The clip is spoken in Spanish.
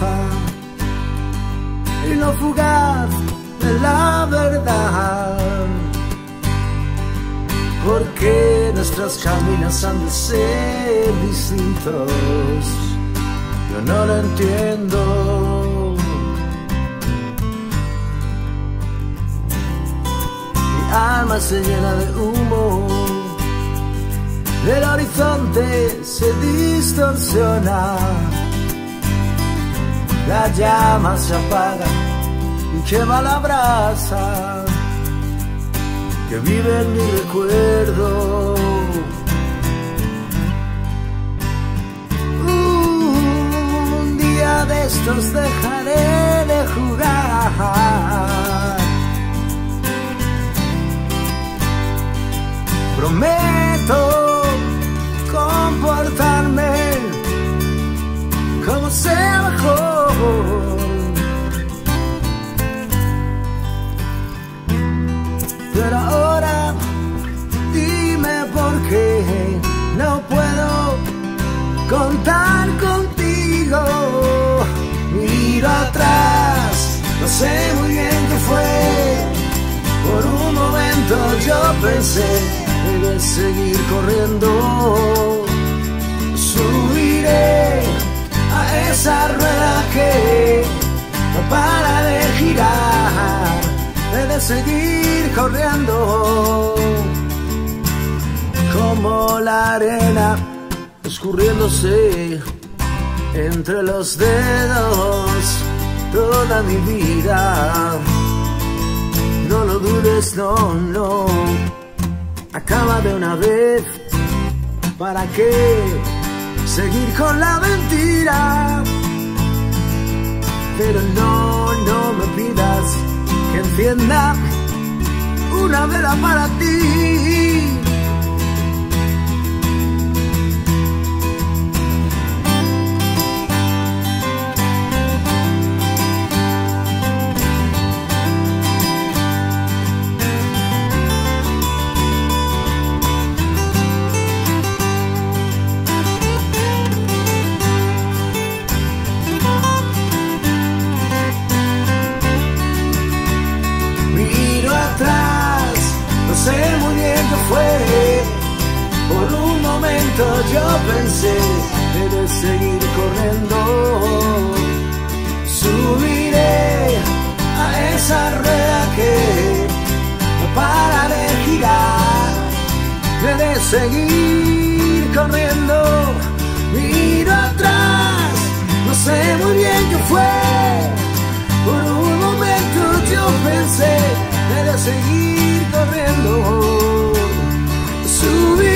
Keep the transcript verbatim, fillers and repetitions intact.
belleza y lo fugaz de la verdad. ¿Por qué nuestros caminos han de ser distintos? Yo no lo entiendo. Mi alma se llena de humo, el horizonte se distorsiona, la llama se apaga y quema la brasa que vive en mi recuerdo. Uh, un día de estos dejaré de jugar. Prometo comportarme como sea mejor. Pero ahora dime por qué no puedo contar contigo. Miro atrás, no sé muy bien qué fue. Por un momento yo pensé, debí seguir corriendo. Subiré a esa rueda que no para de girar. He de seguir corriendo, como la arena escurriéndose entre los dedos toda mi vida. No lo dudes, no, no, acaba de una vez. ¿Para qué seguir con la mentira? Pero no, no me pidas que encienda una vela para ti. No sé muy bien qué fue. Por un momento yo pensé, debes seguir corriendo. Subiré a esa rueda que no para de girar. Debes seguir corriendo. Miro atrás, no sé muy bien qué fue. Por un momento yo pensé, debes seguir corriendo. Subir